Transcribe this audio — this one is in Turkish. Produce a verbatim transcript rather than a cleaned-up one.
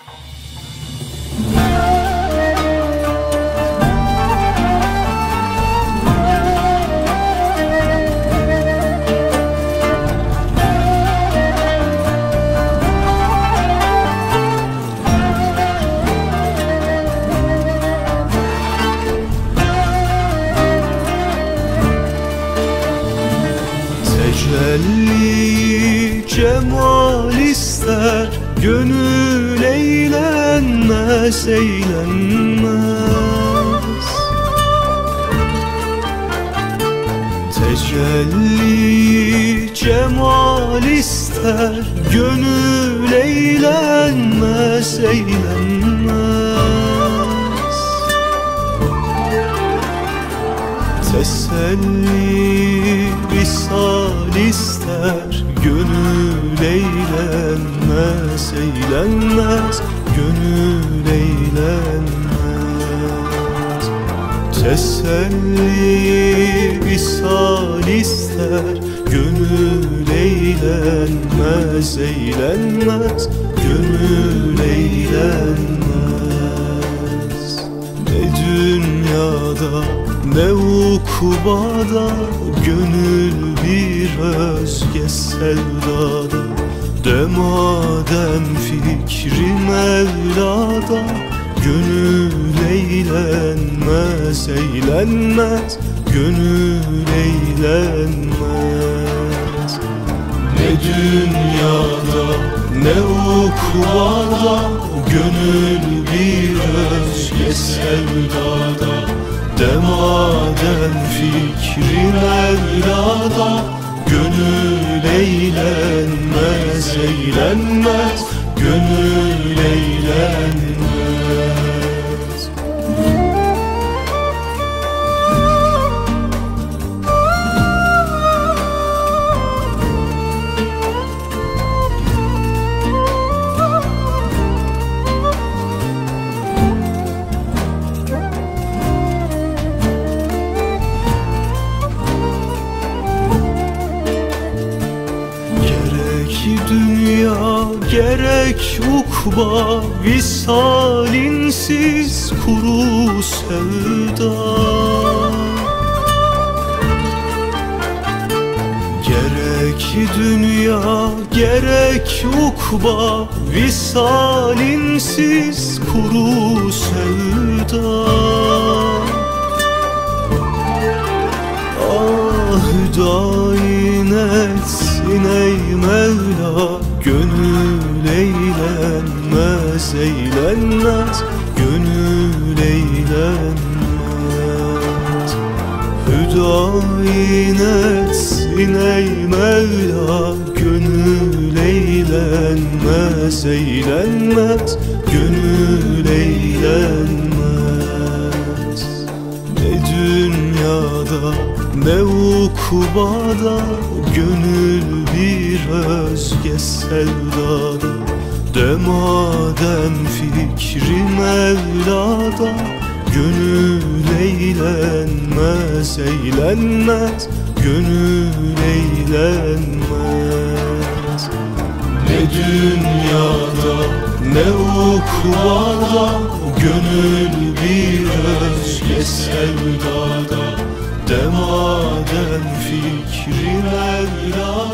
Tecelli cemal ister, gönül eğlenmez, eğlenmez. Tecelli cemal ister, gönül eğlenmez, eğlenmez. Teselli visal ister, gönül eğlenmez, eğlenmez, gönül eğlenmez. Teselli visal ister, gönül eğlenmez, eğlenmez, gönül eğlenmez. Ne dünyada ne ukbada, gönül bir özge sevdada. Demaden fikri Mevla'da, gönül eğlenmez, eğlenmez, gönül eğlenmez. Ne dünyada ne ukbada, gönül bir özge sevdada. Demaden fikri Mevla'da, gönül eğlenmez, eğlenmez, gönül eğlenmez. Dünya gerek ukba, visalinsiz kuru sevda. Gerek dünya gerek ukba, visalinsiz kuru sevda. Ah dain etsin ey Mevla, gönül eğlenmez, eğlenmez, gönül eğlenmez. Hüdayin etsin ey Mevla, gönül eğlenmez, eğlenmez, gönül eğlenmez. Ne dünyada ne ukbada, gönül bir özge sevdada. Demaden fikri Mevla'da, gönül eğlenmez, eğlenmez, gönül eğlenmez. Ne dünyada ne ukbada, gönül bir özge sevdada. Demaden fikri Mevla.